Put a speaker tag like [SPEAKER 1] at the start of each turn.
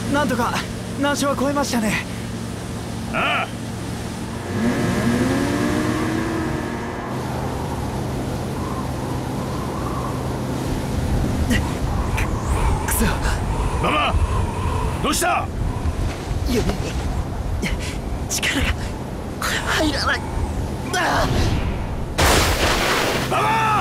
[SPEAKER 1] なんとか難所は越えましたね。
[SPEAKER 2] ああ。
[SPEAKER 1] くそ。
[SPEAKER 2] 馬場、どうした？
[SPEAKER 1] 指に力が入らない。
[SPEAKER 2] 馬場！